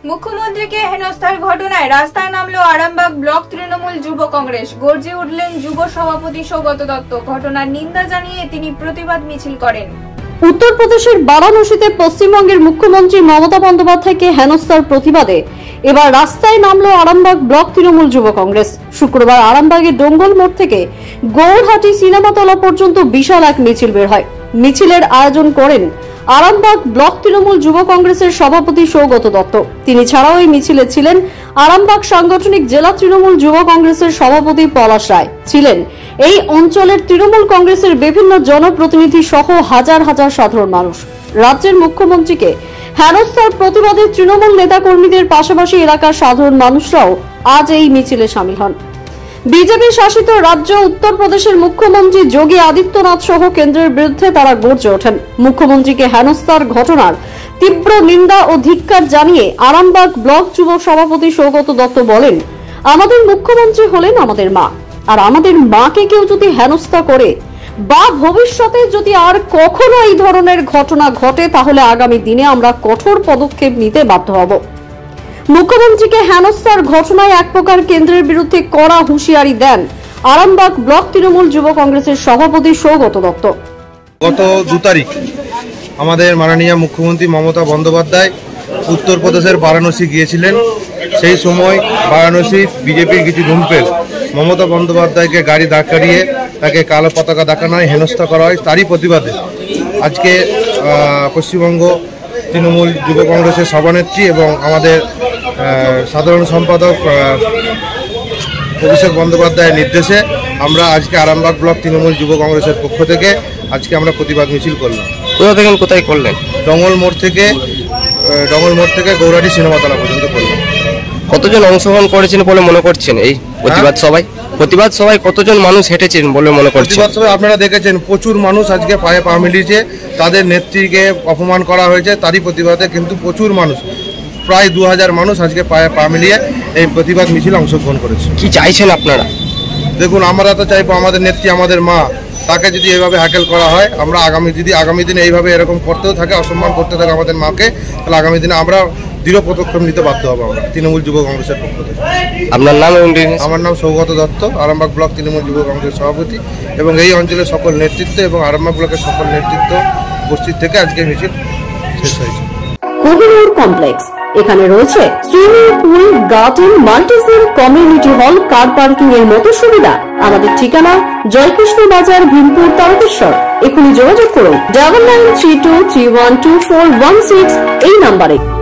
মুখ্যমন্ত্রীকে হেনস্থার ঘটনায় রাস্তায় নামলো আরামবাগ ব্লক তৃণমূল যুব কংগ্রেস। গর্জে উঠলেন যুব সভাপতি সৌগত দত্ত। ঘটনার নিন্দা জানিয়ে তিনি প্রতিবাদ মিছিল করেন। উত্তরপ্রদেশের বারাণসীতে পশ্চিমবঙ্গের মুখ্যমন্ত্রী মমতা বন্দ্যোপাধ্যায়কে হেনস্থার প্রতিবাদে এবার রাস্তায় নামলো আরামবাগ ব্লক তৃণমূল যুব কংগ্রেস। শুক্রবার আরামবাগের ডোঙ্গল মোড় থেকে গৌরহাটি সিনেমাতলা পর্যন্ত বিশাল এক মিছিল বের হয়। মিছিলের আয়োজন করেন আরামবাগ ব্লক তৃণমূল যুব কংগ্রেসের সভাপতি সৌগত দত্ত। তিনি ছাড়াও এই মিছিলে ছিলেন আরামবাগ সাংগঠনিক জেলা তৃণমূল যুব কংগ্রেসের সভাপতি পলাশ রায়, ছিলেন এই অঞ্চলের তৃণমূল কংগ্রেসের বিভিন্ন জনপ্রতিনিধি সহ হাজার হাজার সাধারণ মানুষ। রাজ্যের মুখ্যমন্ত্রীকে হেনস্থার প্রতিবাদে তৃণমূল নেতাকর্মীদের পাশাপাশি এলাকার সাধারণ মানুষরাও আজ এই মিছিলে সামিল হন। বিজেপি শাসিত রাজ্য উত্তরপ্রদেশের মুখ্যমন্ত্রী যোগী আদিত্যনাথ সহ কেন্দ্রের বিরুদ্ধে তারা গর্জে ওঠেন। মুখ্যমন্ত্রীকে হেনস্থার ঘটনার তীব্র নিন্দা ও ধিক্কার জানিয়ে আরামবাগ ব্লক যুব সভাপতি সৌগত দত্ত বলেন, আমাদের মুখ্যমন্ত্রী হলেন আমাদের মা, আর আমাদের মাকে কেউ যদি হেনস্থা করে বা ভবিষ্যতে যদি আর কখনো এই ধরনের ঘটনা ঘটে তাহলে আগামী দিনে আমরা কঠোর পদক্ষেপ নিতে বাধ্য হব। মুখ্যমন্ত্রীকে হেনস্থার ঘটনায় এক প্রকার কেন্দ্রের বিরুদ্ধে কড়া হুঁশিয়ারি দেন আরামবাগ ব্লক তৃণমূল যুব কংগ্রেসের সভাপতি সৌগত দত্ত। গত 2 তারিখ আমাদের মাননীয় মুখ্যমন্ত্রী মমতা বন্দ্যোপাধ্যায় উত্তরপ্রদেশের বারাণসী গিয়েছিলেন। সেই সময় বারাণসী বিজেপির কিছু লুম্পের মমতা বন্দ্যোপাধ্যায়কে গাড়ি দাঁড় করিয়ে তাকে কালো পতাকা দেখানো হয়, হেনস্থা করা হয়। তারই প্রতিবাদে আজকে পশ্চিমবঙ্গ তৃণমূল যুব কংগ্রেসের সভানেত্রী এবং আমাদের সাধারণ সম্পাদক অভিষেক বন্দ্যোপাধ্যায়ের নির্দেশে আমরা আজকে আরামবাগ ব্লক তৃণমূল যুব কংগ্রেসের পক্ষ থেকে আজকে আমরা প্রতিবাদ মিছিল করলাম। কোথা থেকে কোথায় করলেন? ডঙ্গল মোড় থেকে গৌরহাটি সিনেমাতলা পর্যন্ত করলাম। কতজন অংশগ্রহণ করেছেন বলে মনে করছেন এই প্রতিবাদ সভায় কতজন মানুষ হেঁটেছেন বলে মনে করছেন? প্রতিবাদ সভায় আপনারা দেখেছেন প্রচুর মানুষ আজকে পায়ে পা মিলিয়েছে। তাদের নেত্রীকে অপমান করা হয়েছে, তারই প্রতিবাদে কিন্তু প্রচুর মানুষ, প্রায় 2000 মানুষ আজকে পায়ে পা মিলিয়ে এই প্রতিবাদ মিছিলে অংশগ্রহণ করেছে। কি চাইছেন আপনারা? দেখুন, আমরা তো চাইবো আমাদের নেত্রী, আমাদের মা, তাকে যদি এইভাবে হ্যাকেল করা হয়, আমরা আগামী দিনে এইভাবে এরকম করতেও থাকে, অসম্মান করতে থাকে আমাদের মাকে, তাহলে আগামী দিনে আমরা দৃঢ় পদক্ষেপ নিতে বাধ্য হবো আমরা তৃণমূল যুব কংগ্রেসের পক্ষ থেকে। আপনার নাম? আমার নাম সৌগত দত্ত, আরামবাগ ব্লক তৃণমূল যুব কংগ্রেস সভাপতি এবং এই অঞ্চলের সকল নেতৃত্ব এবং আরামবাগ ব্লকের সকল নেতৃত্ব উপস্থিত থেকে আজকে মিছিল শেষ হয়েছে। কোহিনুর কমপ্লেক্স, এখানে রয়েছে swimming pool, garden, multicell, community hall, car parking এর মতো সুবিধা। আমাদের ঠিকানা জয়কৃষ্ণ বাজার, ভীমপুর, তারকেশ্বর। এখনই যোগাযোগ করুন 9932312416 এই নম্বরে।